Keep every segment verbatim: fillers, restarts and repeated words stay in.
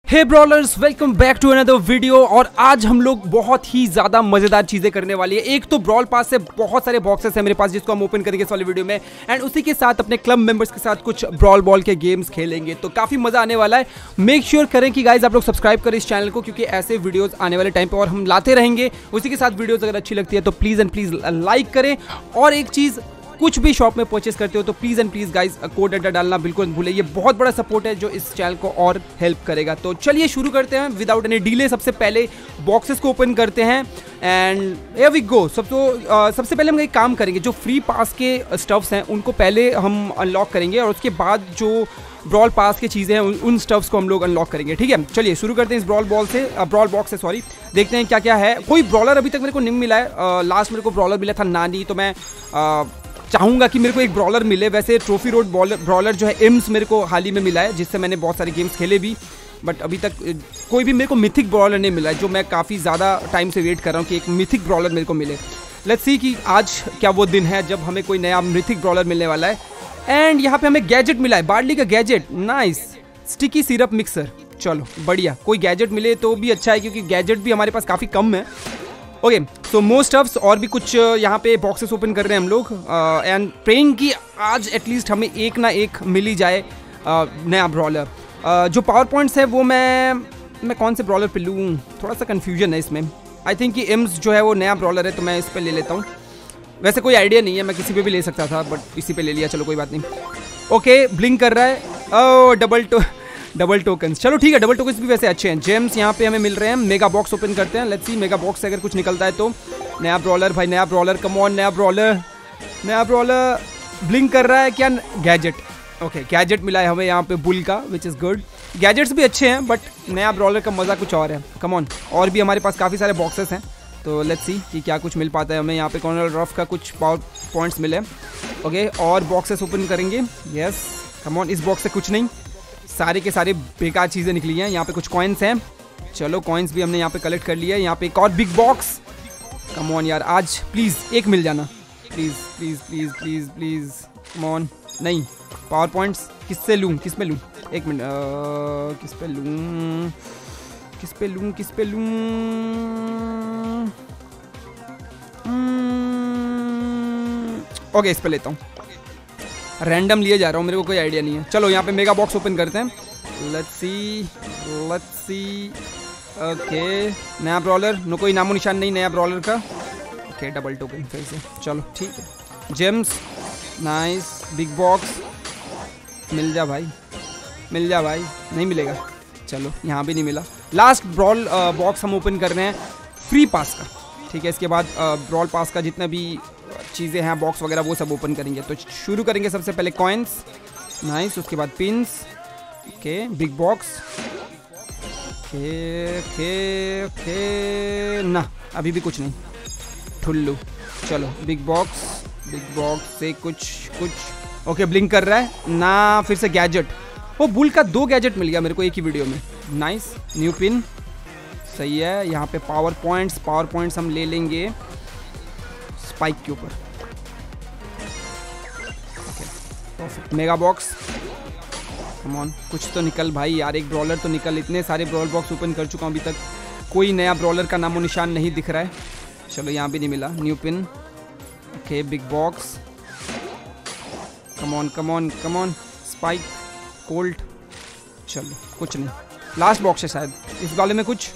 Hey brawlers, welcome back to another video. और आज हम लोग बहुत ही ज़्यादा मज़ेदार चीज़ें करने वाली है। एक तो ब्रॉल पास से बहुत सारे बॉक्सेस हैं मेरे पास जिसको हम ओपन करेंगे इस वाली वीडियो में, एंड उसी के साथ अपने क्लब मेंबर्स के साथ कुछ ब्रॉल बॉल के गेम्स खेलेंगे, तो काफ़ी मज़ा आने वाला है। मेक श्योर sure करें कि गाइज आप लोग सब्सक्राइब करें इस चैनल को, क्योंकि ऐसे वीडियोज़ आने वाले टाइम पर और हम लाते रहेंगे। उसी के साथ वीडियोज़ अगर अच्छी लगती है तो प्लीज़ एंड प्लीज़ लाइक करें। और एक चीज़, कुछ भी शॉप में परचेस करते हो तो please and please guys code अड्डा डालना बिल्कुल मत भूलें। ये बहुत बड़ा सपोर्ट है जो इस चैनल को और हेल्प करेगा। तो चलिए शुरू करते हैं विदाउट एनी डिले। सबसे पहले बॉक्सेस को ओपन करते हैं एंड हियर वी गो। सब तो uh, सबसे पहले हम एक काम करेंगे, जो फ्री पास के स्टफ्स हैं उनको पहले हम अनलॉक करेंगे और उसके बाद जो ब्रॉल पास की चीज़ें हैं उन, उन स्टफ्स को हम लोग अनलॉक करेंगे। ठीक है, चलिए शुरू करते हैं इस ब्रॉल बॉल से, ब्रॉल बॉक्स से सॉरी। देखते हैं क्या क्या है। कोई ब्रॉलर अभी तक मेरे को नहीं मिला है। लास्ट मेरे को ब्रॉलर मिला था नानी, तो मैं uh, चाहूँगा कि मेरे को एक ब्रॉलर मिले। वैसे ट्रॉफी रोड ब्रॉलर जो है इम्स मेरे को हाल ही में मिला है, जिससे मैंने बहुत सारे गेम्स खेले भी, बट अभी तक कोई भी मेरे को मिथिक ब्रॉलर नहीं मिला है, जो मैं काफ़ी ज़्यादा टाइम से वेट कर रहा हूँ कि एक मिथिक ब्रॉलर मेरे को मिले। लेट्स सी कि आज क्या वो दिन है जब हमें कोई नया मिथिक ब्रॉलर मिलने वाला है। एंड यहाँ पे हमें गैजेट मिला है, बार्ली का gadget, nice. Sticky syrup mixer, चलो बढ़िया। कोई गैजेट मिले तो भी अच्छा है, क्योंकि गैजेट भी हमारे पास काफ़ी कम है। ओके, सो मोस्ट ऑफ्स और भी कुछ यहाँ पे बॉक्सेस ओपन कर रहे हैं हम लोग, एंड प्रेइंग कि आज एटलीस्ट हमें एक ना एक मिल ही जाए uh, नया ब्रॉलर। uh, जो पावर पॉइंट्स है वो मैं मैं कौन से ब्रॉलर पे लूँ, थोड़ा सा कन्फ्यूजन है इसमें। आई थिंक कि इम्स जो है वो नया ब्रॉलर है, तो मैं इस पर ले लेता हूँ। वैसे कोई आइडिया नहीं है, मैं किसी पे भी ले सकता था, बट इसी पे ले लिया, चलो कोई बात नहीं। ओके, ब्लिंक कर रहा है, oh double to double tokens, चलो ठीक है। डबल टोकन्स भी वैसे अच्छे हैं। जेम्स यहाँ पे हमें मिल रहे हैं। मेगा बॉक्स ओपन करते हैं, लेट्स सी मेगा बॉक्स से अगर कुछ निकलता है तो। नया ब्रॉलर भाई, नया ब्रॉलर, कम ऑन, नया ब्रॉलर, नया ब्रॉलर। ब्लिंक कर रहा है क्या? गैजेट, ओके गैजेट मिला है हमें यहाँ पे बुल का, विच इज़ गुड। गैजेट्स भी अच्छे हैं, बट नया ब्रॉलर का मज़ा कुछ और है। कम ऑन, और भी हमारे पास काफ़ी सारे बॉक्सेस हैं, तो लेट्स सी कि क्या कुछ मिल पाता है हमें। यहाँ पे कॉर्नर रफ का कुछ पावर पॉइंट्स मिले। ओके, और बॉक्सेस ओपन करेंगे। यस, कम ऑन, इस बॉक्स से कुछ नहीं, सारे के सारे बेकार चीज़ें निकली हैं। यहाँ पे कुछ कॉइन्स हैं, चलो कॉइन्स भी हमने यहाँ पे कलेक्ट कर लिया है। यहाँ पे एक और बिग बॉक्स, कम ऑन यार, आज प्लीज़ एक मिल जाना, please please please please please, come on. नहीं, पावर पॉइंट्स किससे लूँ, किस पे लूँ? एक मिनट, किस पे लूँ, किस पे लूँ, किस पे लूँ? ओके, इस पे लेता हूँ। रैंडम लिए जा रहा हूँ, मेरे को कोई आइडिया नहीं है। चलो यहाँ पे मेगा बॉक्स ओपन करते हैं। Let's see let's see okay, नया ब्रॉलर, नो कोई नामो निशान नहीं नया ब्रॉलर का। ओके, डबल टोकन फिर से, चलो ठीक है। Gems, nice. बिग बॉक्स, मिल जा भाई, मिल जा भाई। नहीं मिलेगा, चलो यहाँ भी नहीं मिला। लास्ट ब्रॉल बॉक्स हम ओपन कर रहे हैं फ्री पास का, ठीक है। इसके बाद ब्रॉल पास का जितना भी चीज़ें हैं, बॉक्स वगैरह, वो सब ओपन करेंगे। तो शुरू करेंगे सबसे पहले कॉइन्स, नाइस। उसके बाद pins, okay, big box, okay okay okay, ना अभी भी कुछ नहीं, ठुल्लू। चलो बिग बॉक्स, बिग बॉक्स से कुछ कुछ, ओके ब्लिंक कर रहा है ना। फिर से गैजेट, वो बुल का दो गैजेट मिल गया मेरे को एक ही वीडियो में, नाइस। न्यू पिन, सही है। यहाँ पे पावर पॉइंट्स, पावर पॉइंट्स हम ले लेंगे स्पाइक के ऊपर। Perfect, mega box, come on, कुछ तो निकल भाई यार, एक ब्रॉलर तो निकल। इतने सारे ब्रॉल बॉक्स ओपन कर चुका हूँ, अभी तक कोई नया ब्रॉलर का नामो निशान नहीं दिख रहा है। चलो यहाँ भी नहीं मिला। New pin, okay, big box, come on come on come on, Spike, Colt, चलो कुछ नहीं। लास्ट बॉक्स है शायद इस वाले में, कुछ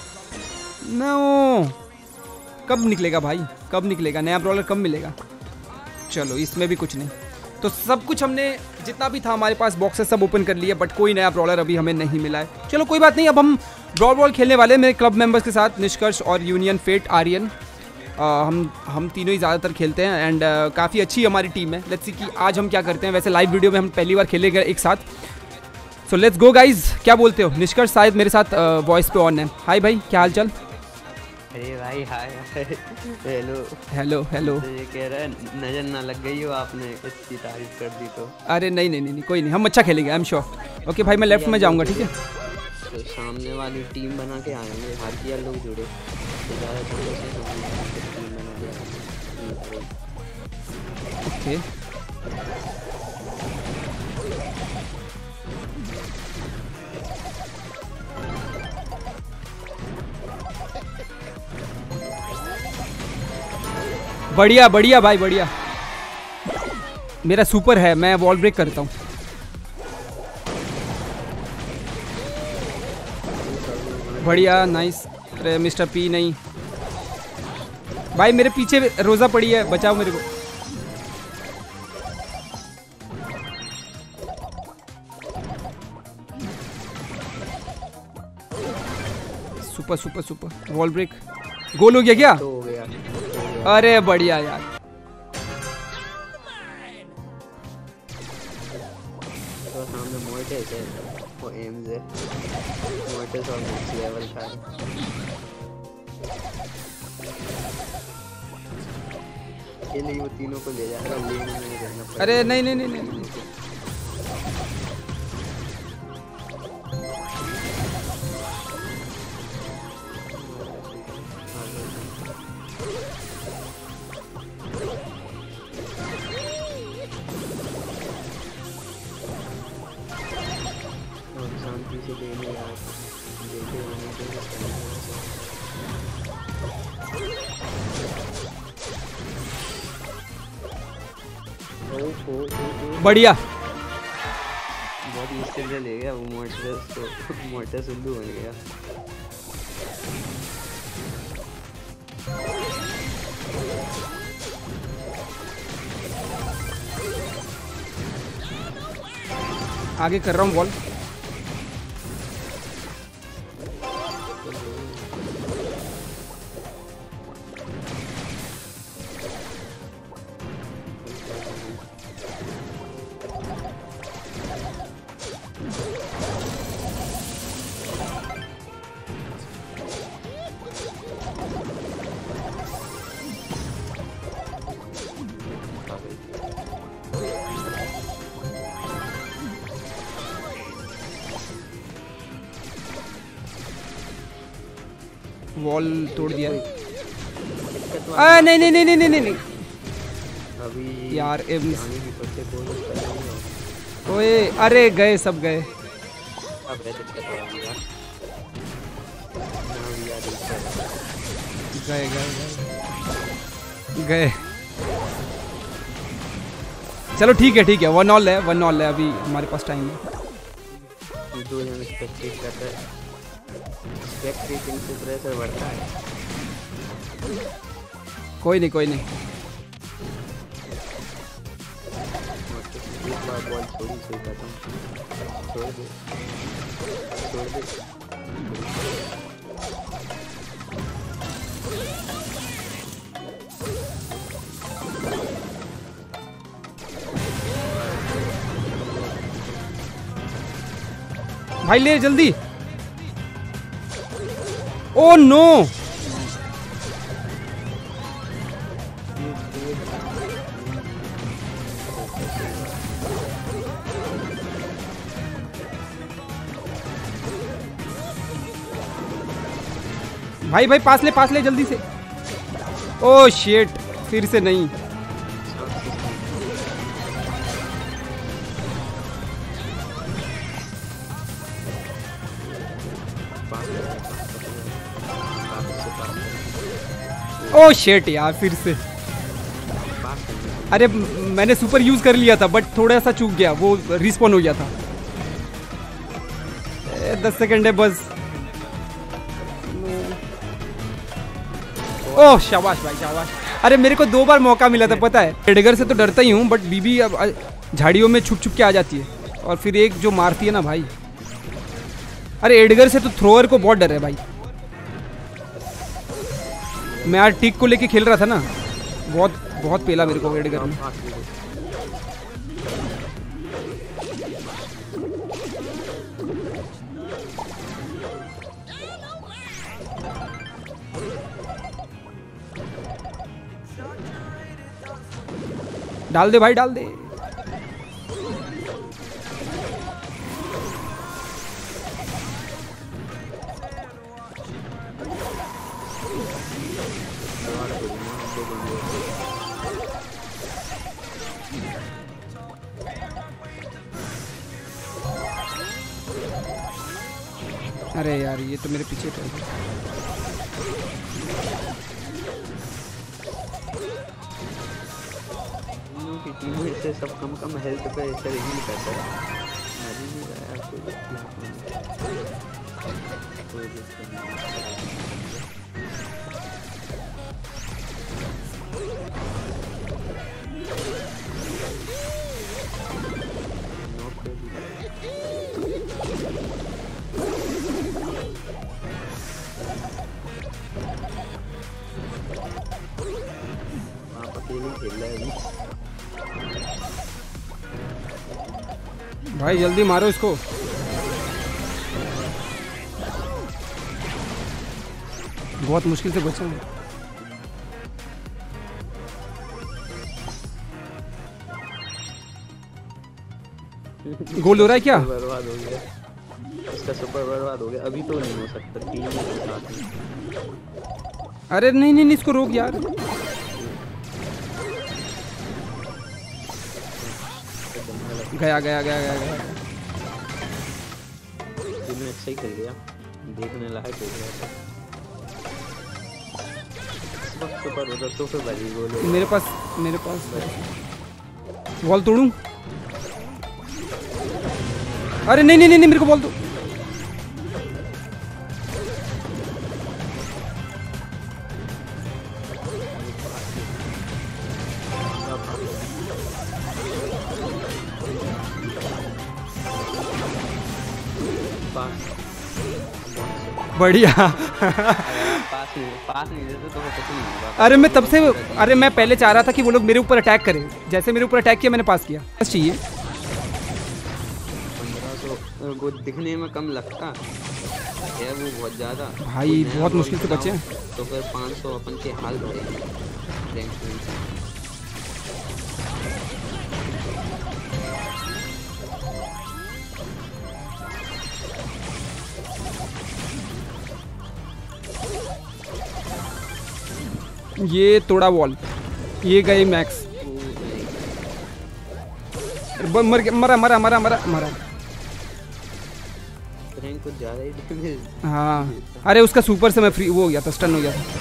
नो। कब निकलेगा भाई, कब निकलेगा नया ब्रॉलर, कब मिलेगा? चलो इसमें भी कुछ नहीं। तो सब कुछ हमने जितना भी था हमारे पास बॉक्सेस सब ओपन कर लिए, बट कोई नया ब्रॉलर अभी हमें नहीं मिला है। चलो कोई बात नहीं, अब हम ब्रॉल बॉल खेलने वाले हैं मेरे क्लब मेंबर्स के साथ, निष्कर्ष और यूनियन फेट आर्यन। आ, हम हम तीनों ही ज़्यादातर खेलते हैं, एंड काफ़ी अच्छी हमारी टीम है। लेट्स सी कि आज हम क्या करते हैं। वैसे लाइव वीडियो में हम पहली बार खेलेंगे एक साथ, सो लेट्स गो गाइज। क्या बोलते हो? निष्कर्ष शायद मेरे साथ वॉइस पे ऑन है। हाय भाई, क्या हाल चाल? अरे भाई हाय, हेलो हेलो हेलो। तो ये कह रहा है नजर ना लग गई हो आपने, इसकी तारीफ कर दी तो। अरे नहीं नहीं नहीं, कोई नहीं, हम अच्छा खेलेंगे, आई एम श्योर। ओके भाई, मैं लेफ्ट में जाऊंगा, ठीक है। तो सामने वाली टीम बना के आएंगे, भारतीय लोग जुड़े तो ज़्यादा जुड़े से टीम बना के। ओके, बढ़िया बढ़िया भाई बढ़िया। मेरा सुपर है, मैं वॉल ब्रेक करता हूँ। बढ़िया नाइस। अरे मिस्टर पी नहीं भाई, मेरे पीछे रोजा पड़ी है, बचाओ मेरे को। Super super super. Wall break goal हो गया क्या? तो हो गया, हो गया। अरे बढ़िया यार। तो सामने मोर्टेस है, वो एम्स है। मोर्टेस और नेक्स्ट लेवल का है। के लिए वो तीनों को ले जाएगा, लेन में नहीं रहना पड़ेगा। अरे नहीं नहीं नहीं नहीं, नहीं। शांति से लेने यार, देखे होने के बढ़िया। बहुत मुश्किल से ले गया वो मोर्टेस को, मोर्टेस उल्लू बन गया। आगे कर रहा हूँ बॉल। वॉल तोड़ दिया। आ, नहीं नहीं नहीं नहीं नहीं नहीं अभी यार एम्स। आने की कोशिश कोशिश कर रहा हूँ। ओए अरे गए, सब गए। अब है दिक्कत हो रही है ना भी यार, दिक्कत गए गए गए गए। चलो ठीक है ठीक है, वन ऑल है, वन ऑल है, अभी हमारे पास टाइम है। दो जन स्पेक्टेट करते हैं, स्पेक्टेटिंग से प्रेशर बढ़ता है। कोई नहीं कोई नहीं। एक बार बॉल छोड़ी सही करता हूँ, छोड़ दे छोड़ दे। भाई ले जल्दी। ओ नो, भाई भाई पास ले पास ले जल्दी से। ओ शिट, फिर से नहीं। ओ शिट यार, फिर से। अरे मैंने सुपर यूज कर लिया था बट थोड़ा सा चूक गया, वो रिस्पॉन हो गया था। ए, दस सेकंड है बस। ओह शाबाश भाई शाबाश। अरे मेरे को दो बार मौका मिला था पता है। एडगर से तो डरता ही हूँ बट बीबी अब झाड़ियों में छुप छुप के आ जाती है और फिर एक जो मारती है ना भाई। अरे एडगर से तो थ्रोअर को बहुत डर है भाई। मैं यार टिक को लेके खेल रहा था ना, बहुत बहुत पेला मेरे को एडगर में। डाल दे भाई डाल दे। अरे यार ये तो मेरे पीछे था। बाकी टीममेट से सब कम कम हेल्थ पे ऐसे हील करता है। मर ही नहीं रहा यार कोई कोई दिक्कत नहीं। आप अकेले खेल रहे हैं भाई, जल्दी मारो इसको। बहुत मुश्किल से बचा हूँ। गोल हो रहा है क्या? बर्बाद हो गया इसका, सुपर बर्बाद हो गया। अभी तो नहीं हो सकता, तीन मिनट के साथ में। अरे नहीं नहीं नहीं, इसको रोक यार। गया गया गया गया गया तीन अच्छा ही खेल गया, देखने लायक हो गया था। इस वक्त सुपर होता तो फिर बड़ी गोल हो। मेरे पास मेरे पास बॉल तोड़ूं? अरे नहीं नहीं नहीं, नहीं मेरे को बॉल दो। बढ़िया। पास नहीं पास नहीं देते तो वो कुछ नहीं होगा। अरे मैं तब से, अरे मैं पहले चाह रहा था कि वो लोग मेरे ऊपर अटैक करें। जैसे मेरे ऊपर अटैक किया मैंने पास किया। बस चाहिए। पंद्रह सौ वो दिखने में कम लगता है, वो बहुत ज़्यादा भाई बहुत मुश्किल से बचे हैं। तो फिर पाँच सौ अपन के हाल बढ़ेंगे रैंक में। ये तोड़ा वॉल, ये गए मैक्स। मर गया, मरा मरा मरा मरा मरा। रैंक कुछ ज़्यादा ही डैमेज। हाँ, अरे उसका सुपर से मैं फ्री वो हो गया था, स्टन हो गया था।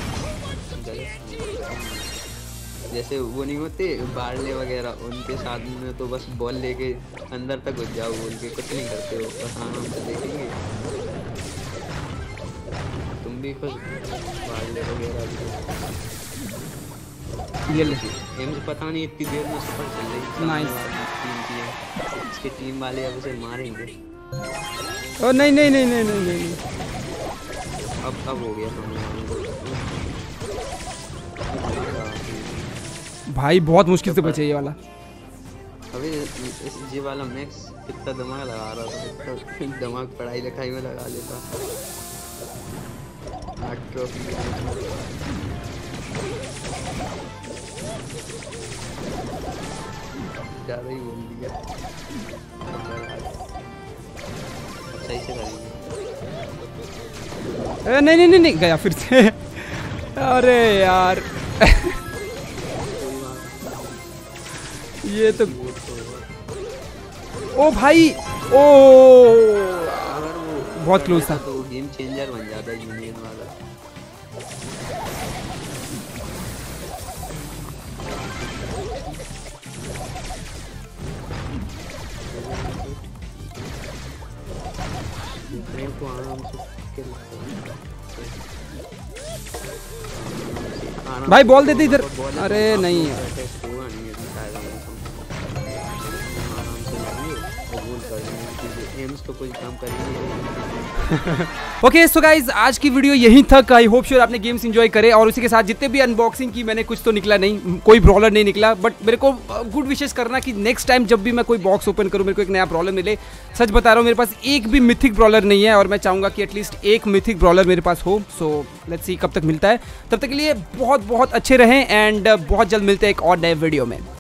जैसे वो नहीं होते बारले वगैरह, उनके साथ में तो बस बॉल लेके अंदर तक घुस जाओ, बोल के कुछ नहीं करते हो, बस आराम से देखेंगे। तुम भी कुछ बारले वगैरह ये ले। एम्स पता नहीं इतनी देर में सुपर चल रही। नाइस। टीम की है, इसके टीम वाले अब उसे मारेंगे। ओ नहीं नहीं नहीं नहीं नहीं नहीं। अब अब हो गया भाई, बहुत मुश्किल से बचे ये वाला। अबे इस ये वाला मैक्स कितना दिमाग लगा रहा था, कितना दिमाग पढ़ाई लिखाई में लगा लेता। आठ ट्रॉफी ज़्यादा ही बोल दिया। सही से करेंगे। अरे नहीं नहीं नहीं नहीं, गया फिर से। अरे यार ये तो, ओ भाई, ओ अगर वो बहुत क्लोज था। तो गेम चेंजर बन जाता है यूनियन वाला। को आराम से भाई बॉल दे दे इधर। अरे नहीं ओके सो गाइज, आज की वीडियो यहीं तक। आई होप श्योर आपने गेम्स एंजॉय करे, और उसी के साथ जितने भी अनबॉक्सिंग की मैंने, कुछ तो निकला नहीं, कोई ब्रॉलर नहीं निकला, बट मेरे को गुड विशेस करना कि नेक्स्ट टाइम जब भी मैं कोई बॉक्स ओपन करूं मेरे को एक नया ब्रॉलर मिले। सच बता रहा हूं, मेरे पास एक भी मिथिक ब्रॉलर नहीं है, और मैं चाहूंगा कि एटलीस्ट एक मिथिक ब्रॉलर मेरे पास हो। सो लेट्स सी कब तक मिलता है। तब तक के लिए बहुत बहुत अच्छे रहें, एंड बहुत जल्द मिलते हैं एक और नए वीडियो में।